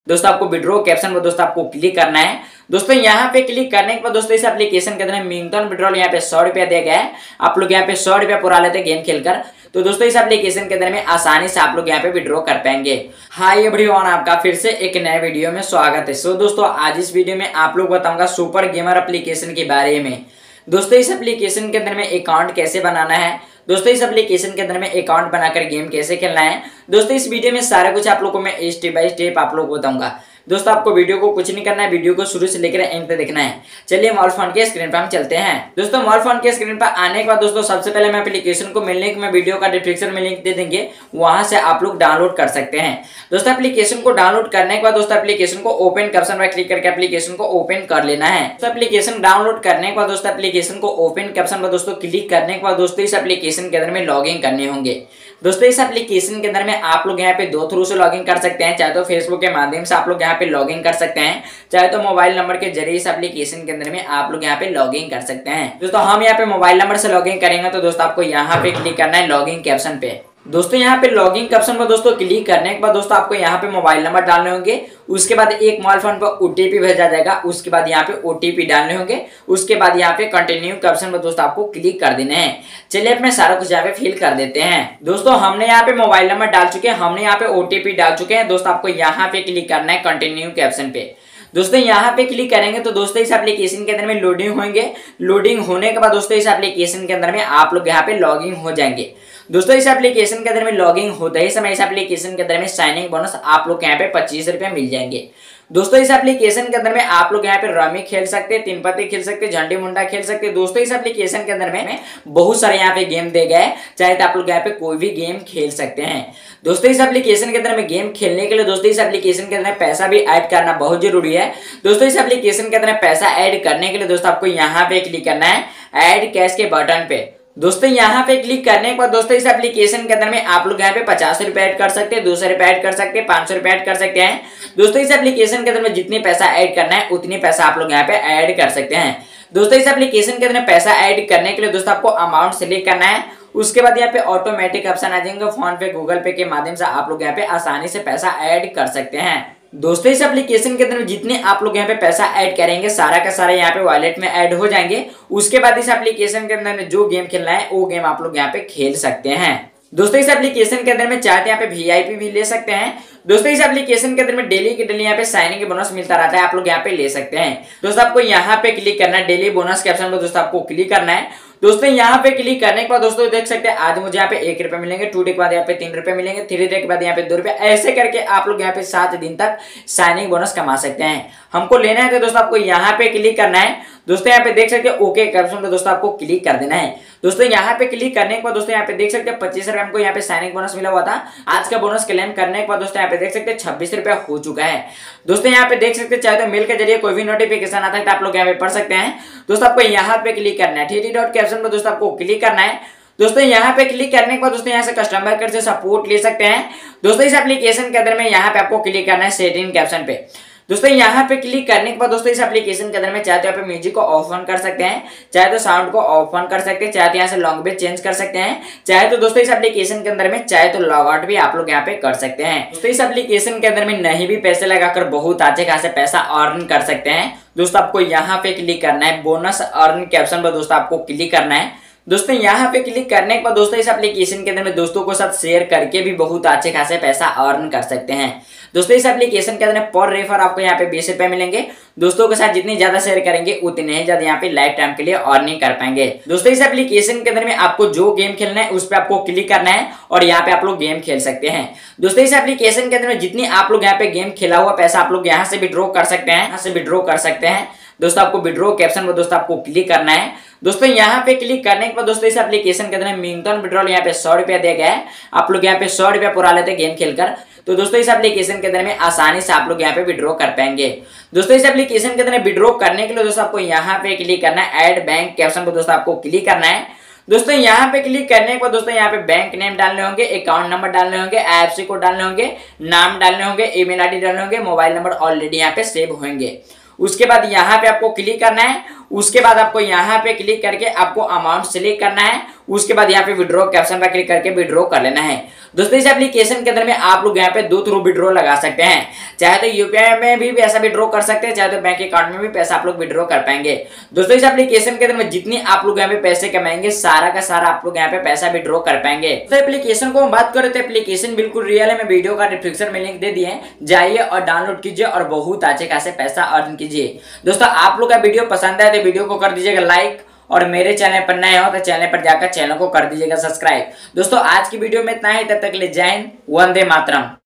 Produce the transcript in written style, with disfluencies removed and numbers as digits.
दोस्तों आपको withdraw caption पर दोस्तों आपको क्लिक करना है। दोस्तों यहाँ पे क्लिक करने के बाद दोस्तों इस एप्लीकेशन के अंदर मिंगटन विड्रॉल यहाँ पे 100 रुपया दिया गया है। आप लोग यहाँ पे 100 रुपया पुरा लेते हैं गेम खेलकर। तो दोस्तों इस एप्लीकेशन के अंदर में आसानी से आप लोग यहाँ पे विड्रॉ कर पाएंगे। हाय एवरीवन, आपका फिर से एक नए वीडियो में स्वागत है। सो दोस्तों आज इस वीडियो में आप लोग बताऊंगा सुपर गेमर एप्लीकेशन के बारे में। दोस्तों इस एप्लीकेशन के अंदर में अकाउंट कैसे बनाना है, दोस्तों इस एप्लीकेशन के अंदर में अकाउंट बनाकर गेम कैसे खेलना है, दोस्तों इस वीडियो में सारा कुछ आप लोगों को मैं स्टेप बाय स्टेप आप लोग को बताऊंगा। दोस्तों आपको वीडियो को कुछ नहीं करना है, वीडियो को शुरू से लेकर एंड तक देखना है। चलिए मोबाइल फोन के स्क्रीन पर हम चलते हैं। दोस्तों मोबाइल फोन के स्क्रीन पर आने के बाद दोस्तों सबसे पहले मैं एप्लीकेशन को मिलने के मैं वीडियो का डिस्क्रिप्शन में लिंक दे देंगे, वहां से आप लोग डाउनलोड कर सकते हैं। दोस्तों एप्लीकेशन को डाउनलोड करने के बाद दोस्तों एप्लीकेशन को ओपन का ऑप्शन पर क्लिक करके एप्लीकेशन को ओपन कर लेना है। दोस्तों एप्लीकेशन डाउनलोड करने के बाद दोस्तों एप्लीकेशन को ओपन के ऑप्शन पर दोस्तों क्लिक करने के बाद दोस्तों इस एप्लीकेशन के अंदर में लॉगिन करने होंगे। दोस्तों इस एप्लीकेशन के अंदर में आप लोग यहाँ पे दो थ्रू से लॉगिन कर सकते हैं, चाहे तो फेसबुक के माध्यम से आप लोग यहाँ पे लॉगिन कर सकते हैं, चाहे तो मोबाइल नंबर के जरिए इस एप्लीकेशन के अंदर में आप लोग यहाँ पे लॉगिन कर सकते हैं। दोस्तों हम यहाँ पे मोबाइल नंबर से लॉगिन करेंगे तो दोस्तों आपको यहाँ पे क्लिक करना है लॉगिन के ऑप्शन पे। दोस्तों यहाँ पे लॉगिन के ऑप्शन पर दोस्तों क्लिक करने के बाद दोस्तों आपको यहाँ पे मोबाइल नंबर डालने होंगे, उसके बाद एक मोबाइल फोन पर ओटीपी भेजा जाएगा, उसके बाद यहाँ पे ओटीपी डालने होंगे, उसके बाद यहाँ पे कंटिन्यू के ऑप्शन पर दोस्तों आपको क्लिक कर देना है। चलिए अपने सारा कुछ यहाँ पे फिल कर देते हैं। दोस्तों हमने यहाँ पे मोबाइल नंबर डाल चुके हैं, हमने यहाँ पे ओटीपी डाल चुके हैं। दोस्तों आपको यहाँ पे क्लिक करना है कंटिन्यू के ऑप्शन पे। दोस्तों यहाँ पे क्लिक करेंगे तो दोस्तों इस एप्लीकेशन के अंदर में लोडिंग होंगे। लोडिंग होने के बाद दोस्तों इस एप्लीकेशन के अंदर में आप लोग यहाँ पे लॉगिन हो जाएंगे। दोस्तों इस एप्लीकेशन के अंदर में लॉगिन होते ही समय इस एप्लीकेशन के अंदर में साइनिंग बोनस आप लोग यहाँ पे 25 रुपया मिल जाएंगे। दोस्तों इस एप्लीकेशन के अंदर में आप लोग यहाँ पे रमी खेल सकते हैं, तीन पत्ती खेल सकते हैं, झंडी मुंडा खेल सकते हैं। दोस्तों इस एप्लीकेशन के अंदर में बहुत सारे यहाँ पे गेम दे गए, चाहे तो आप लोग यहाँ पे कोई भी गेम खेल सकते हैं। दोस्तों इस एप्लीकेशन के अंदर में गेम खेलने के लिए दोस्तों इस एप्लीकेशन के अंदर पैसा भी ऐड करना बहुत जरूरी है। दोस्तों इस एप्लीकेशन के अंदर पैसा ऐड करने के लिए दोस्तों आपको यहाँ पे क्लिक करना है ऐड कैश के बटन पे। दोस्तों यहाँ पे क्लिक करने के बाद दोस्तों इस एप्लीकेशन के अंदर में आप लोग यहाँ पे 50 रुपए ऐड कर सकते हैं, 200 रुपए ऐड कर सकते हैं, 500 रुपए ऐड कर सकते हैं। दोस्तों इस एप्लीकेशन के अंदर में जितनी पैसा ऐड करना है उतनी पैसा आप लोग यहाँ पे ऐड कर सकते हैं। दोस्तों इस एप्लीकेशन के अंदर पैसा ऐड करने के लिए दोस्तों आपको अमाउंट सिलेक्ट करना है, उसके बाद यहाँ पे ऑटोमेटिक ऑप्शन आ जाएंगे, फोन पे गूगल पे के माध्यम से आप लोग यहाँ पे आसानी से पैसा ऐड कर सकते हैं। दोस्तों इस एप्लीकेशन के अंदर जितने आप लोग यहाँ पे पैसा ऐड करेंगे सारा का सारा यहाँ पे वॉलेट में ऐड हो जाएंगे। उसके बाद इस एप्लीकेशन के अंदर में जो गेम खेलना है वो गेम आप लोग यहाँ पे खेल सकते हैं। दोस्तों इस एप्लीकेशन के अंदर में चाहते यहाँ पे वीआईपी भी ले सकते हैं। दोस्तों इस एप्लीकेशन के अंदर में डेली के डेली यहाँ पे साइनिंग बोनस मिलता रहता है, आप लोग यहाँ पे ले सकते हैं। दोस्तों आपको यहाँ पे क्लिक करना है डेली बोनस के ऑप्शन पर दोस्तों आपको क्लिक करना है। दोस्तों यहाँ पे क्लिक करने के बाद दोस्तों देख सकते हैं आज मुझे यहाँ पे 1 रुपए मिलेंगे, 2 डे के बाद यहाँ पे 3 रुपए मिलेंगे, 3 डे के बाद यहाँ पे 2 रुपए, ऐसे करके आप लोग यहाँ पे 7 दिन तक साइनिंग बोनस कमा सकते हैं। हमको लेना है तो दोस्तों आपको यहाँ पे क्लिक करना है। दोस्तों यहाँ पे देख सकते हैं ओके के ऑप्शन पे दोस्तों आपको क्लिक कर देना है। दोस्तों यहाँ पे क्लिक करने के बाद दोस्तों यहाँ पे देख सकते हैं 25 रुपए हमको यहाँ पे साइनिंग बोनस मिला हुआ था। आज का बोनस क्लेम करने के बाद दोस्तों यहाँ पे देख सकते हैं 26 रुपया हो चुका है। दोस्तों यहाँ पे देख सकते हैं चाहे तो मेल के जरिए कोई भी नोटिफिकेशन आता है तो आप लोग यहाँ पे पढ़ सकते हैं। दोस्तों आपको यहाँ पे क्लिक करना है, थ्री डॉट के ऑप्शन पर दोस्तों आपको क्लिक करना है। दोस्तों यहाँ पे क्लिक करने के बाद दोस्तों यहाँ से कस्टमर केयर से सपोर्ट ले सकते हैं। दोस्तों इस एप्लीकेशन के अंदर में यहाँ पे आपको क्लिक करना है सेटिंग के ऑप्शन पे। दोस्तों यहाँ पे क्लिक करने के बाद दोस्तों इस एप्लीकेशन के अंदर में चाहे तो यहाँ पे म्यूजिक को ऑफ ऑन कर सकते हैं, चाहे तो साउंड को ऑफ ऑन कर सकते हैं, चाहे तो यहाँ से लैंग्वेज चेंज कर सकते हैं, चाहे तो दोस्तों इस एप्लीकेशन के अंदर में चाहे तो लॉग आउट भी आप लोग यहाँ पे कर सकते हैं। दोस्तों इस एप्लीकेशन के अंदर में नहीं भी पैसे लगाकर बहुत अच्छे खासे पैसा अर्न कर सकते हैं। दोस्तों आपको यहाँ पे क्लिक करना है बोनस अर्न के ऑप्शन पर दोस्तों आपको क्लिक करना है। दोस्तों यहाँ पे क्लिक करने के बाद दोस्तों इस एप्लीकेशन के अंदर में दोस्तों को साथ शेयर करके भी बहुत अच्छे खासे पैसा अर्न कर सकते हैं। दोस्तों इस एप्लीकेशन के अंदर पर रेफर आपको यहाँ पे 20 रुपए मिलेंगे। दोस्तों के साथ जितनी ज्यादा शेयर करेंगे उतने ही ज्यादा यहाँ पे लाइफ टाइम के लिए अर्निंग कर पाएंगे। दोस्तों इस एप्लीकेशन के अंदर में आपको जो गेम खेलना है उस पर आपको क्लिक करना है और यहाँ पे आप लोग गेम खेल सकते हैं। दोस्तों इस एप्लीकेशन के अंदर में जितनी आप लोग यहाँ पे गेम खेला हुआ पैसा आप लोग यहाँ से विड्रॉ कर सकते हैं, यहाँ से विड्रॉ कर सकते हैं। दोस्तों आपको विड्रॉ के ऑप्शन पर दोस्तों आपको क्लिक करना है। दोस्तों यहाँ पे क्लिक करने के बाद दोस्तों इस एप्लीकेशन के अंदर मिंगटन विड्रॉल यहाँ पे 100 रुपया दिया गया है, आप लोग यहाँ पे 100 रुपया पुरा लेते हैं गेम खेलकर। तो दोस्तों इस एप्लीकेशन के अंदर में आसानी से आप लोग यहाँ पे विड्रॉ कर पाएंगे। दोस्तों इस एप्लीकेशन के अंदर विड्रॉ करने के लिए दोस्तों आपको यहाँ पे क्लिक करना है ऐड बैंक के ऑप्शन पर दोस्तों आपको क्लिक करना है। दोस्तों यहाँ पे क्लिक करने के बाद दोस्तों यहाँ पे बैंक नेम डालने होंगे, अकाउंट नंबर डालने होंगे, IFSC कोड डालने होंगे, नाम डालने होंगे, ईमेल आईडी डालने होंगे, मोबाइल नंबर ऑलरेडी यहाँ पे सेव होंगे। उसके बाद यहाँ पे आपको क्लिक करना है। उसके बाद आपको यहाँ पे क्लिक करके आपको अमाउंट सिलेक्ट करना है। उसके बाद यहाँ पे विड्रॉ के ऑप्शन पर क्लिक करके विड्रॉ कर लेना है। दोस्तों इस एप्लीकेशन के अंदर में आप लोग यहाँ पे दो थ्रू विड्रॉ लगा सकते हैं, चाहे तो यूपीआई में भी पैसा विड्रॉ कर सकते हैं, चाहे तो बैंक अकाउंट में भी पैसा आप लोग विड्रॉ कर पाएंगे। दोस्तों इस एप्लीकेशन के अंदर में जितनी आप लोग यहाँ पे पैसे कमाएंगे सारा का सारा आप लोग यहाँ पे पैसा विड्रॉ कर पाएंगे। तो एप्लीकेशन को हम बात करें तो एप्लीकेशन बिल्कुल रियल है। मैं वीडियो का डिस्क्रिप्शन में लिंक दे दिए, जाइए और डाउनलोड कीजिए और बहुत अच्छे खासे पैसा अर्न कीजिए। दोस्तों आप लोग का वीडियो पसंद आए तो वीडियो को कर दीजिएगा लाइक, और मेरे चैनल पर नए हो तो चैनल पर जाकर चैनल को कर दीजिएगा सब्सक्राइब। दोस्तों आज की वीडियो में इतना ही, तब तक के लिए जय हिंद, वंदे मातरम।